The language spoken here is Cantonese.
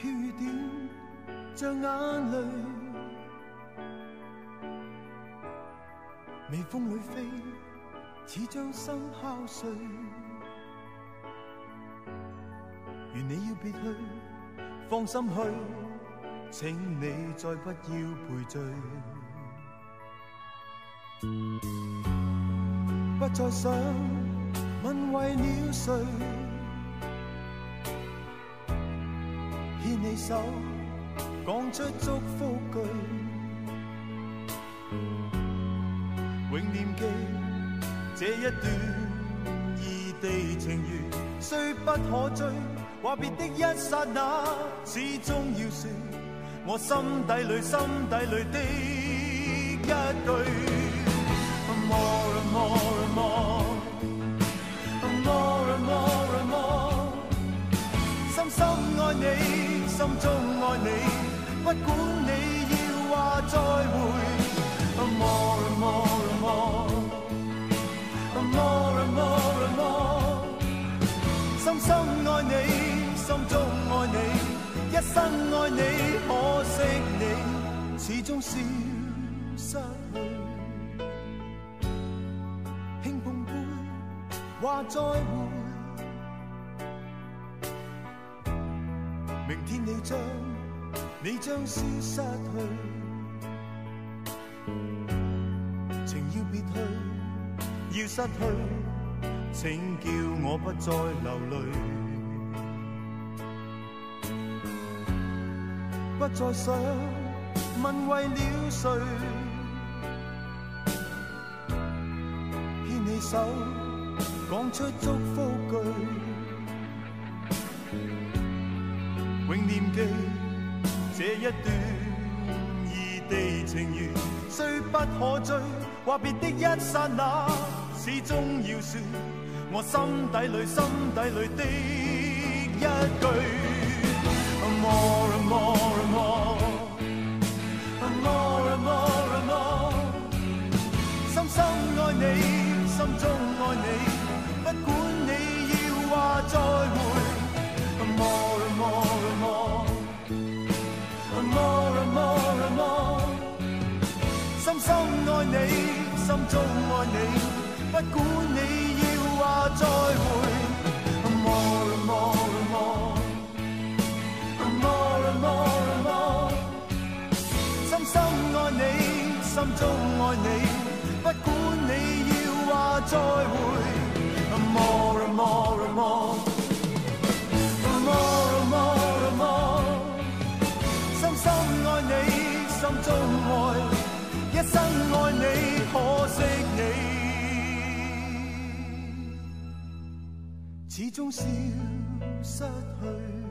飘雨點像眼淚，微風裏飛，似將心敲碎。如你要別去，放心去，請你再不要賠罪。不再想問為了誰，牽你手講出祝福句，永念記這一段異地情緣，雖不可追，話別的一剎那，始終要說我心底裏心底裏的一句。Amour, amour, amour, amour, amour, amour， 深深愛你，心中愛你，不管你要話再會。Amour, amour, amour, amour, amour, amour， 深深愛你，心中愛你，一生愛你，可惜你始終消失去。話再會，明天你將消失去，情要別去，要失去，請叫我不再流淚，不再想問為了誰，牽你手講出祝福句，永念記這一段異地情緣，雖不可追，話別的一剎那，始終要說我心底裏心底裏的一句。Amour, amour, amour, amour, amour, amour， 深深愛你，心中愛你，不管你要話再會。Amour, amour, amour, amour, amour, amour， 深深愛你，心中愛你，不管你要話再會。Amour, amour, amour, amour, amour, amour， 深深愛你，心中愛你，不管你要話再會。Amour, amour, amour, amour, amour, amour， 深深愛你，心中愛，一生愛你，可惜你始終消失去。